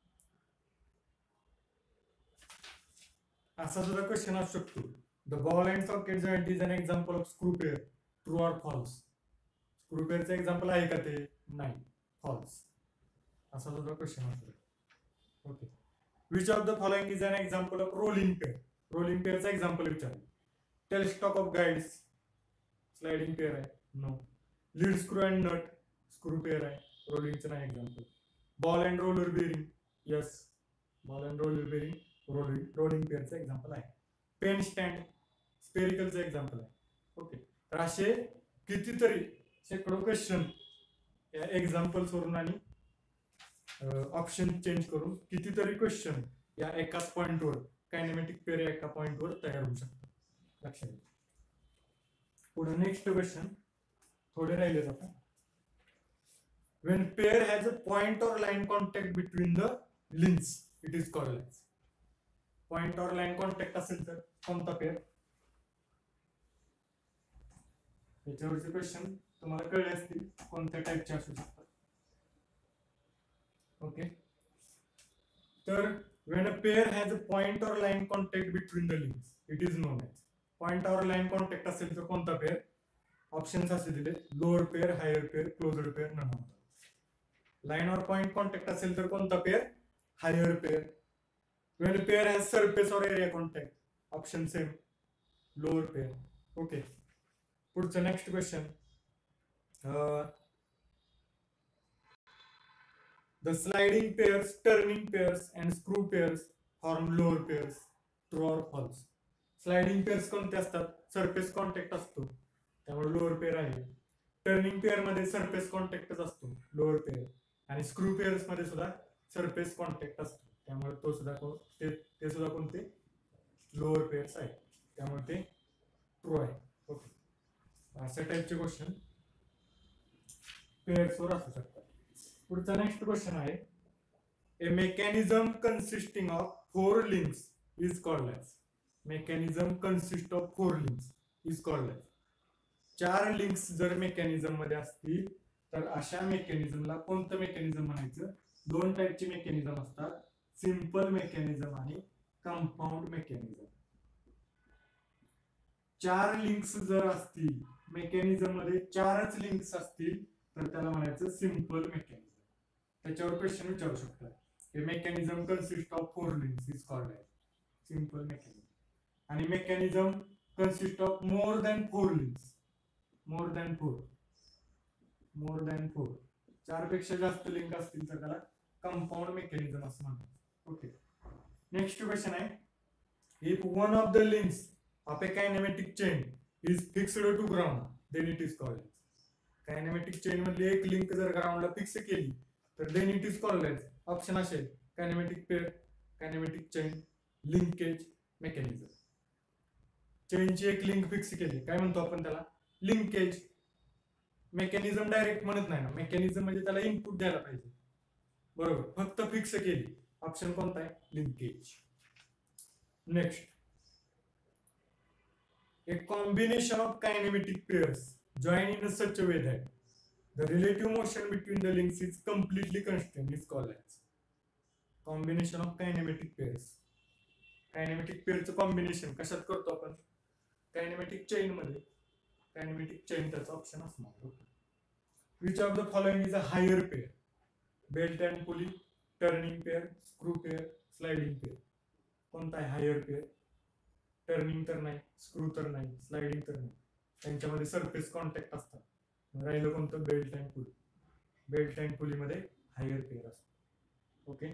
असा सुद्धा क्वेश्चन असू शकतो, the ball and socket joint is an example of screw pair, true or false. Screw पेअरचं example आहे का ते? नाही, फॉल्स. असा सुद्धा क्वेश्चन असू शकतो. Okay, which of the following is an example of rolling pair. Rolling पेअरचा एक्झाम्पल विचारलं. Tailstock of guides sliding pair आहे? No. Lead screw and nut screw pair आहे, रोलिंगचं नाही example. Ball and roller bearing, yes, ball and roller bearing rolling पेअरचं example आहे. Pen stand स्पेरिकलचं example आहे. ओके, तर असे कितीतरी शेकडो क्वेश्चन या एक्झाम्पल्स वरून आणि ऑप्शन चेंज करून कितीतरी क्वेश्चन या एकाच पॉइंटवर कायनेमॅटिक पेअर एका पॉइंटवर तयार होऊ शकतात. लक्षात घ्या. पुढे नेक्स्ट क्वेश्चन थोडे राहिले आता. When pair has a point or line contact between the links, it is called as. Point or line contact असेल तर कोणता पेअर? याच्यावरचे क्वेश्चन तुम्हाला कळले असतील कोणत्या टाइपचे असू शकतात. ओके, तर when a pair has a point or line contact between the links, it is known as. Point or line contact असेल तर कोणता पेअर? ऑप्शन्स असे दिले, lower pair, higher pair, closed pair, none of. Line or point contact असेल तर कोणता pair? Higher pair. when a pair has surface or area contact, option same, lower pair. Okay, पुढचं next question. The sliding pairs, turning pairs and screw pairs form lower pairs, true or false. Sliding pairs कोणते असतात? Surface contact असतो त्यामुळे lower pair आहे. Turning pair मध्ये surface कॉन्टॅक्टच असतो, lower pair. आणि स्क्रू पेअर्स मध्ये सुद्धा सरफेस कॉन्टॅक्ट असतो त्यामुळे तो सुद्धा ते सुद्धा कोणते? लोअर पेअर्स आहे त्यामुळे ते ट्रू आहे. ओके, अशा टाइपचे क्वेश्चन पेअर्सवर असू शकतात. पुढचा नेक्स्ट क्वेश्चन आहे, a mechanism consisting of 4 links is called as. Mechanism consist of 4 links is called as. 4 links जर मेकॅनिझम मध्ये असतील तर अशा मेकॅनिझमला कोणतं मेकॅनिझम म्हणायचं? 2 टाइपचे मेकॅनिझम असतात, सिंपल मेकॅनिझम आणि कंपाऊंड मेकॅनिझम. 4 लिंक्स जर असतील मेकॅनिझम मध्ये, 4च लिंक्स असतील तर त्याला म्हणायचं सिंपल मेकॅनिझम. त्याच्यावर क्वेश्चन विचारू शकतात, हे mechanism consist of 4 links is called as simple mechanism. आणि mechanism consist of more than 4 links, more than 4, 4 पेक्षा जास्त लिंक असतील तर त्याला कंपाऊंड मेकॅनिझम असं म्हणतात. ओके, नेक्स्ट क्वेश्चन आहे, if one of the links of a kinematic chain is fixed to ground then it is called. Kinematic chain मधली एक लिंक जर ग्राउंडला फिक्स केली तर then it is called as. Option असेल kinematic pair, kinematic chain, linkage, mechanism. चेनची एक link fix केली काय म्हणतो आपण त्याला? लिंकेज. मेकॅनिझम डायरेक्ट म्हणत नाही ना, मेकॅनिझम म्हणजे त्याला इनपुट द्यायला पाहिजे, बरोबर, फक्त फिक्स केली. ऑप्शन कोणता आहे? Linkage. Next, a combination of kinematic pairs join in such a way that the relative motion between the links is completely constant is called as. Combination of kinematic pairs. Kinematic पेअरचं combination कशात करतो आपण? Kinematic chain मध्ये. Kinematic chain त्याचा option असणार. Which of the following is a higher pair. Belt and pulley, turning pair, screw pair, sliding pair. कोणता आहे higher pair? Turning तर नाही, स्क्रू तर नाही, स्लायडिंग तर नाही. त्यांच्यामध्ये सरफेस कॉन्टॅक्ट असतात. राहिलं कोणतं? Belt and pulley. Belt and पुलीमध्ये हायर पेअर असतो. Okay.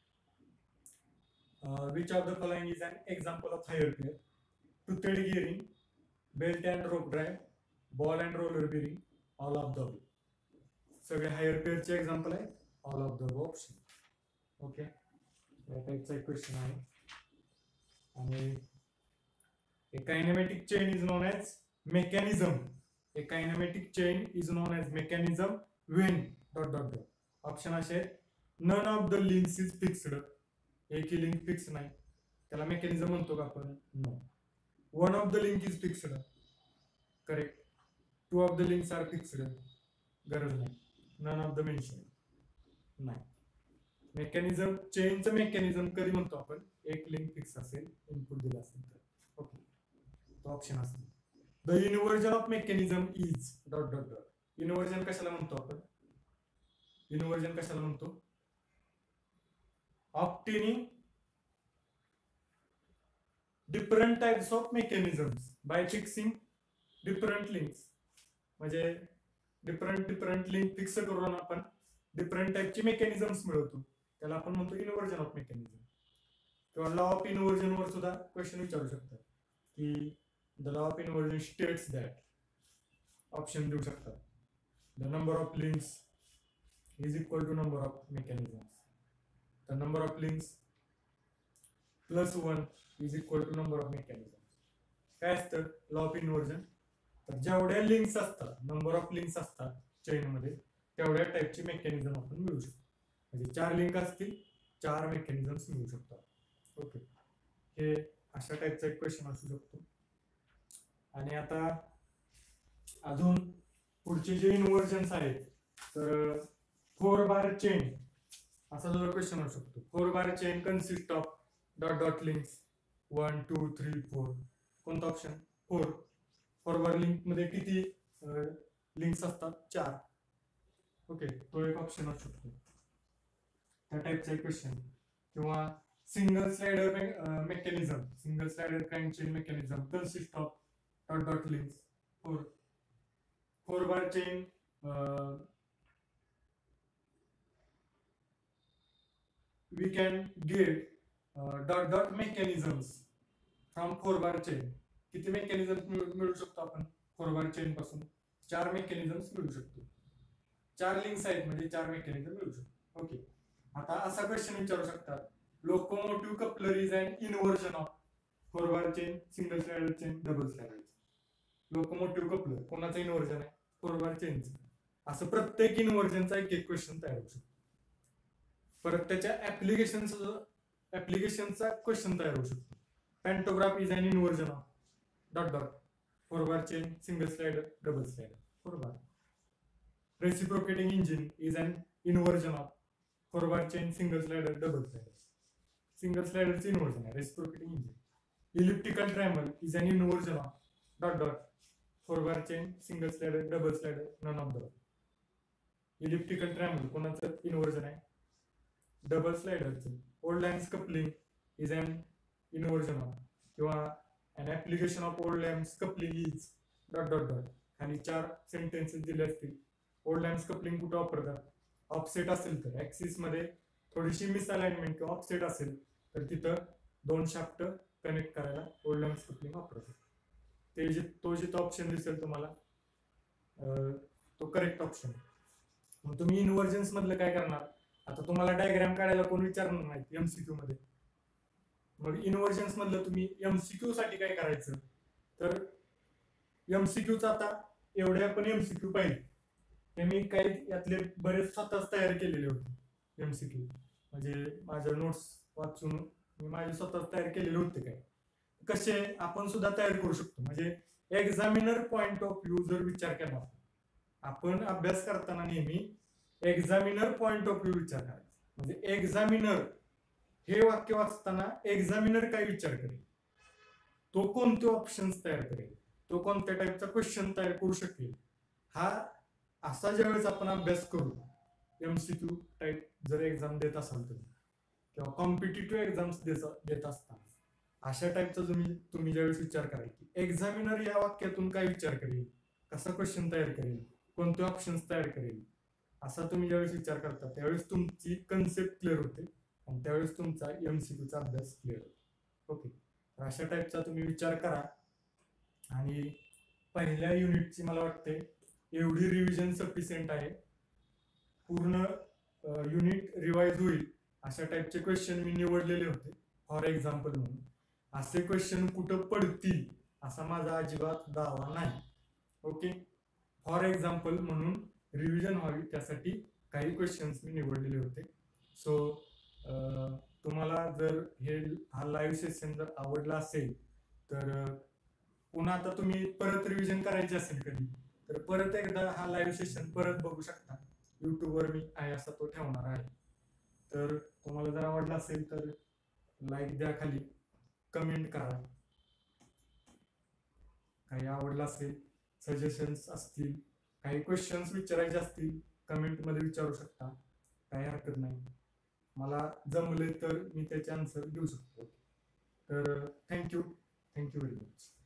Which of the following is an example of higher pair? Toothed gearing, belt and rope drive, ball and roller bearing, all of the above. सगळे higher पेअरचे example आहे, all of the option. Okay, या टाईपचा एक question आहे. आणि a kinematic chain is known as mechanism. A kinematic chain is known as mechanism when ... option असे none of the links is fixed. एकही लिंक फिक्स नाही, त्याला मेकॅनिझम म्हणतो का आपण? No. One of the link is fixed, correct. Two of the links are fixed, गरज नाही. नन ऑफ द मेन्शन नाही. मेकॅनिझम, चेनचं मेकॅनिझम कधी म्हणतो आपण? एक लिंक फिक्स असेल, इनपुट दिला असेल तर. ओके, तो ऑप्शन असेल. The inversion of mechanism is ... inversion कशाला म्हणतो आपण? इन्व्हर्जन कशाला म्हणतो? Obtaining different types of mechanisms by fixing different links. म्हणजे डिफरंट लिंक फिक्स करून आपण डिफरंट टाइपचे मेकॅनिझम्स मिळवतो, त्याला आपण म्हणतो इन्व्हर्जन ऑफ मेकॅनिझम. किंवा लॉ ऑफ इन्व्हर्जन वर सुद्धा क्वेश्चन विचारू शकतात की the law of inversion states that. Option देऊ शकतात. The number of links is equal to number of mechanisms. The number of links plus 1 is equal to number of mechanisms. काय असतं law of inversion? तर जेवढ्या links असतात, number of links असतात chain मध्ये, तेवढ्या टाइपचे मेकॅनिझम आपण मिळू शकतो. म्हणजे 4 लिंक असतील, 4 मेकॅनिझम्स मिळू शकतात. ओके, हे अशा टाइपचा एक क्वेश्चन असू शकतो. आणि आता अजून पुढचे जे इन्व्हर्जन्स आहेत, तर 4 बार चेन असा जो क्वेश्चन असू शकतो. 4 bar chain consist of ... links 1 2 3 4. कोणता ऑप्शन? 4. 4 बार लिंक मध्ये किती लिंक्स असतात? 4. ओके, तो एक ऑप्शन असू शकतो, त्या टाइपचा एक क्वेश्चन. किंवा single slider mechanism, single slider crank chain mechanism consist of ... links 4. 4 bar chain we can get ... mechanisms from 4 bar chain. किती मेकॅनिझम मिळू शकतो आपण 4 बार चेन पासून? 4 मेकॅनिझम्स मिळू शकतो. 4 लिंक्स आहेत म्हणजे 4 मेकॅनिझम मिळू शकतो. ओके, आता असा क्वेश्चन विचारू शकतात, locomotive coupler is an inversion of 4 bar chain, single slider chain, double slider. Locomotive coupler कोणाचं इन्व्हर्जन आहे? 4 बार चेनचं. असं प्रत्येक इन्व्हर्जनचा एक क्वेश्चन तयार होऊ शकतो. परत त्याच्या ऍप्लिकेशनचा क्वेश्चन तयार होऊ शकतो. Pantograph is an inversion of ... 4 bar chain, single slider, double slider, 4 bar. Reciprocating engine is an inversion of 4 bar chain, single slider, double slider. Single स्लाइडरचं इन्व्हर्जन आहे reciprocating engine. Elliptical trammel is an inversion of ... 4 bar chain, single slider, double slider, none of the. Elliptical trammel कोणाचं inversion आहे? Double स्लाइडरचं. Oldham's coupling is an inversion of, किंवा an application of old lamps coupling is ... खाली 4 sentences दिले असतील. Old lamps coupling कुठं वापरतात? Offset असेल तर, ऍक्सिस मध्ये थोडीशी मिसअलाइनमेंट किंवा ऑफसेट असेल तर तिथं 2 शाफ्ट कनेक्ट करायला ओल्ड लॅम्प्स कपलिंग वापरतात. ते तो जिथं ऑप्शन दिसेल तुम्हाला तो करेक्ट ऑप्शन. मग तुम्ही इन्व्हर्जन्स मधलं काय करणार? आता तुम्हाला डायग्राम काढायला कोण विचारणार नाही एमसीक्यू मध्ये. मग इन्व्हर्जन्स मधलं तुम्ही एमसीक्यू साठी काय करायचं? तर एमसीक्यूचा आता एवढे आपण एमसीक्यू पाहिजे, ते मी काही यातले बरेच स्वतःच तयार केलेले होते एमसीक्यू. म्हणजे माझ्या नोट्स वाचून मी माझे स्वतःच तयार केलेले होते. काय कसे आपण सुद्धा तयार करू शकतो. म्हणजे एक्झामिनर पॉइंट ऑफ व्ह्यू जर विचार केला, आपण अभ्यास करताना नेहमी एक्झामिनर पॉइंट ऑफ व्ह्यू विचार करायचा. म्हणजे एक्झामिनर हे वाक्य वाचताना एक्झामिनर काय विचार करेल, तो कोणते ऑप्शन्स तयार करेल, तो कोणत्या टाइपचा क्वेश्चन तयार करू शकेल, हा असा ज्यावेळेस आपण अभ्यास करू MCQ टाईप जर एक्झाम देत असाल तुम्ही किंवा कॉम्पिटिटिव्ह एक्झाम्स देत असताना अशा टाईपचा तुम्ही ज्यावेळेस विचार कराल की एक्झामिनर या वाक्यातून काय विचार करेल, कसा क्वेश्चन तयार करेल, कोणते ऑप्शन्स तयार करेल, असा तुम्ही ज्यावेळेस विचार करता त्यावेळेस तुमची कन्सेप्ट क्लिअर होते आणि त्यावेळेस तुमचा MCQचा अभ्यास क्लिअर होतो. ओके, तर अशा टाईपचा तुम्ही विचार करा आणि पहिल्या युनिटची मला वाटते एवढी रिव्हिजन सफिशियंट आहे. पूर्ण युनिट रिवाइज होईल अशा टाईपचे क्वेश्चन मी निवडलेले होते फॉर एक्झाम्पल म्हणून. असे क्वेश्चन कुठं पडतील असा माझा अजिबात दावा नाही. ओके, फॉर एक्झाम्पल म्हणून रिव्हिजन व्हावी त्यासाठी काही क्वेश्चन्स मी निवडलेले होते. सो तुम्हाला जर हा लाईव्ह सेशन जर आवडला असेल तर पुन्हा आता तुम्ही परत रिव्हिजन करायची असेल कधी तर परत एकदा हा लाईव्ह सेशन परत बघू शकता. युट्यूबवर मी आहे असा तो ठेवणार आहे. तर तुम्हाला जर आवडला असेल तर लाईक द्या, खाली कमेंट करा. काही आवडलं असेल, सजेशन्स असतील, काही क्वेश्चन्स विचारायचे असतील कमेंटमध्ये विचारू शकता, काही हरकत नाही. मला जमले तर मी त्याचे आन्सर देऊ शकतो. तर थँक्यू व्हेरी मच.